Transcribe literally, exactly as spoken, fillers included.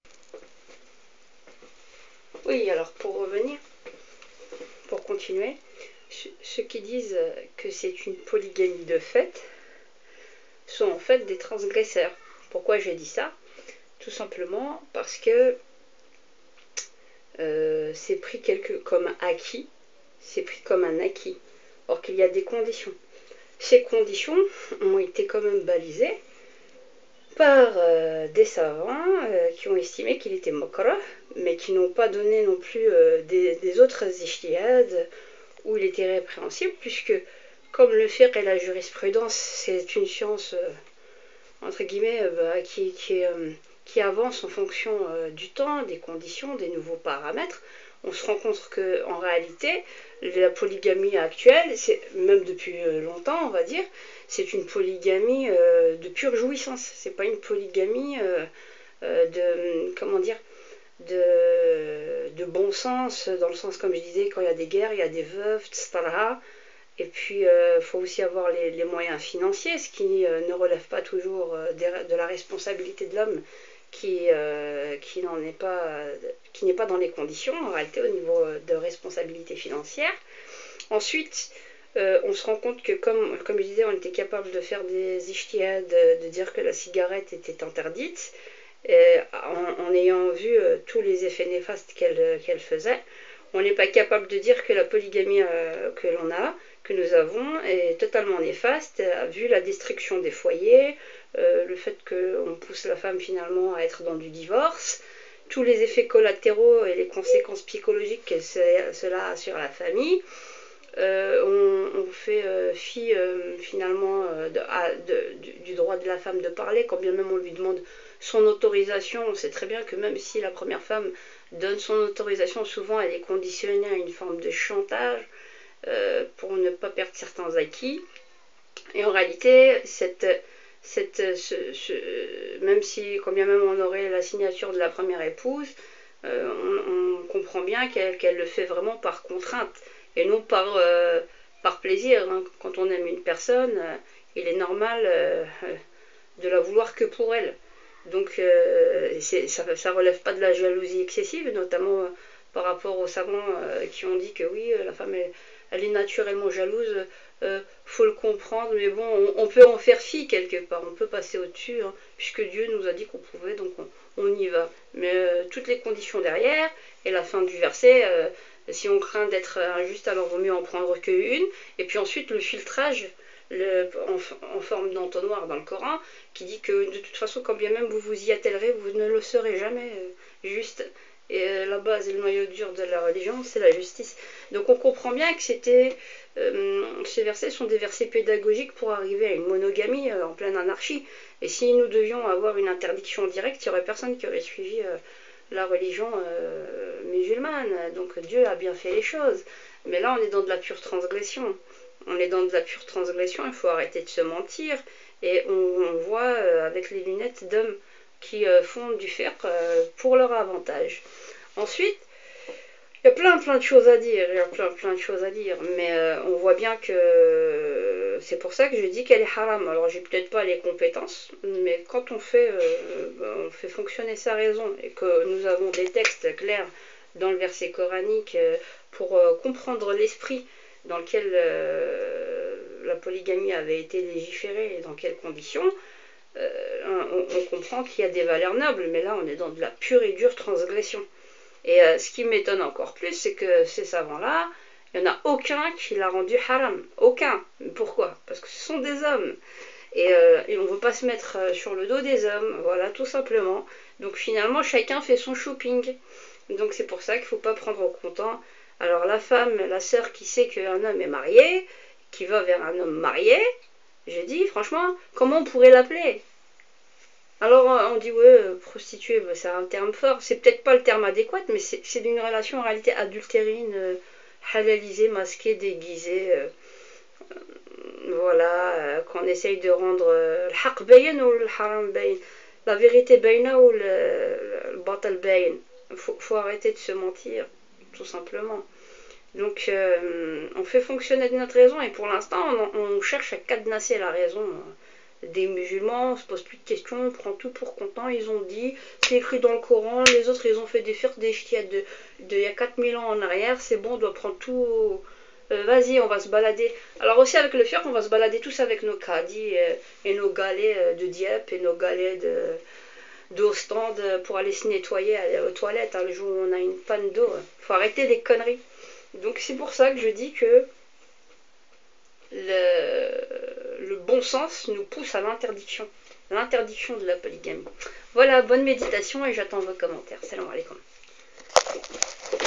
Oui, alors pour revenir, pour continuer, ceux qui disent que c'est une polygamie de fait sont en fait des transgresseurs. Pourquoi j'ai dit ça? Tout simplement parce que euh, c'est pris quelque, comme acquis, c'est pris comme un acquis, or qu'il y a des conditions. Ces conditions ont été quand même balisées par euh, des savants euh, qui ont estimé qu'il était makrah, mais qui n'ont pas donné non plus euh, des, des autres ijtihad où il était répréhensible, puisque comme le fiqh et la jurisprudence, c'est une science euh, entre guillemets euh, bah, qui, qui, euh, qui avance en fonction euh, du temps, des conditions, des nouveaux paramètres, on se rend compte qu'en réalité, la polygamie actuelle, même depuis longtemps, on va dire, c'est une polygamie euh, de pure jouissance. C'est pas une polygamie euh, euh, de, comment dire, de, de bon sens, dans le sens, comme je disais, quand il y a des guerres, il y a des veuves, et cetera. Et puis, il euh, faut aussi avoir les, les moyens financiers, ce qui euh, ne relève pas toujours euh, de, de la responsabilité de l'homme, qui, euh, qui n'en est pas, qui n'est pas dans les conditions, en réalité, au niveau de responsabilité financière. Ensuite, euh, on se rend compte que, comme, comme je disais, on était capable de faire des ijtihad, de, de dire que la cigarette était interdite, et en, en ayant vu euh, tous les effets néfastes qu'elle qu'elle faisait. On n'est pas capable de dire que la polygamie euh, que l'on a, que nous avons, est totalement néfaste, vu la destruction des foyers, euh, le fait qu'on pousse la femme finalement à être dans du divorce, tous les effets collatéraux et les conséquences psychologiques que cela a sur la famille. Euh, on, on fait euh, fi euh, finalement euh, de, à, de, du, du droit de la femme de parler, quand bien même on lui demande son autorisation. On sait très bien que même si la première femme donne son autorisation, souvent elle est conditionnée à une forme de chantage euh, pour ne pas perdre certains acquis. Et en réalité, cette, cette, ce, ce, même si quand bien même on aurait la signature de la première épouse, euh, on, on comprend bien qu'elle qu'elle le fait vraiment par contrainte et non par, euh, par plaisir. Hein. Quand on aime une personne, euh, il est normal euh, de la vouloir que pour elle. Donc euh, ça ne relève pas de la jalousie excessive, notamment euh, par rapport aux savants euh, qui ont dit que oui, la femme elle, elle est naturellement jalouse, euh, faut le comprendre, mais bon, on, on peut en faire fi quelque part, on peut passer au-dessus, hein, puisque Dieu nous a dit qu'on pouvait, donc on, on y va. Mais euh, toutes les conditions derrière, et la fin du verset, euh, si on craint d'être injuste, alors vaut mieux en prendre qu'une, et puis ensuite le filtrage, le, en, en forme d'entonnoir dans le Coran, qui dit que de toute façon, quand bien même vous vous y attellerez, vous ne le serez jamais euh, juste. Et euh, la base et le noyau dur de la religion, c'est la justice. Donc on comprend bien que c'était, euh, ces versets sont des versets pédagogiques pour arriver à une monogamie euh, en pleine anarchie. Et si nous devions avoir une interdiction directe, il n'y aurait personne qui aurait suivi euh, la religion euh, musulmane. Donc Dieu a bien fait les choses. Mais là, on est dans de la pure transgression. On est dans de la pure transgression, il faut arrêter de se mentir. Et on, on voit euh, avec les lunettes d'hommes qui euh, font du fer euh, pour leur avantage. Ensuite, il y a plein plein de choses à dire, il y a plein plein de choses à dire, mais euh, on voit bien que euh, c'est pour ça que je dis qu'elle est haram. Alors j'ai peut-être pas les compétences, mais quand on fait, euh, on fait fonctionner sa raison et que nous avons des textes clairs dans le verset coranique euh, pour euh, comprendre l'esprit dans lequel euh, la polygamie avait été légiférée et dans quelles conditions, euh, on, on comprend qu'il y a des valeurs nobles, mais là on est dans de la pure et dure transgression. Et euh, ce qui m'étonne encore plus, c'est que ces savants-là, il n'y en a aucun qui l'a rendu haram. Aucun. Pourquoi? Parce que ce sont des hommes. Et, euh, et on ne veut pas se mettre sur le dos des hommes, voilà, tout simplement. Donc finalement, chacun fait son shopping. Donc c'est pour ça qu'il ne faut pas prendre au comptant. Alors la femme, la sœur qui sait qu'un homme est marié, qui va vers un homme marié, j'ai dit, franchement, comment on pourrait l'appeler? Alors on dit, ouais, prostituée, bah, c'est un terme fort, c'est peut-être pas le terme adéquat, mais c'est d'une relation en réalité adultérine, euh, halalisée, masquée, déguisée, euh, voilà, euh, qu'on essaye de rendre euh, le haq bayin ou le haram bayin, la vérité bayna ou le, le, le batal bayin. Il faut, faut arrêter de se mentir, tout simplement. Donc euh, on fait fonctionner notre raison et pour l'instant on, on cherche à cadenasser la raison des musulmans, on se pose plus de questions, on prend tout pour content, ils ont dit, c'est écrit dans le Coran, les autres ils ont fait des firques, des ch'tiades de, de il y a quatre mille ans en arrière, c'est bon, on doit prendre tout, euh, vas-y, on va se balader. Alors aussi avec le firque, on va se balader tous avec nos caddies euh, et nos galets euh, de Dieppe et nos galets de d'eau stand pour aller se nettoyer aller aux toilettes, hein, le jour où on a une panne d'eau, faut arrêter les conneries. Donc c'est pour ça que je dis que le, le bon sens nous pousse à l'interdiction, l'interdiction de la polygamie. Voilà, bonne méditation et j'attends vos commentaires. Salam alaikum.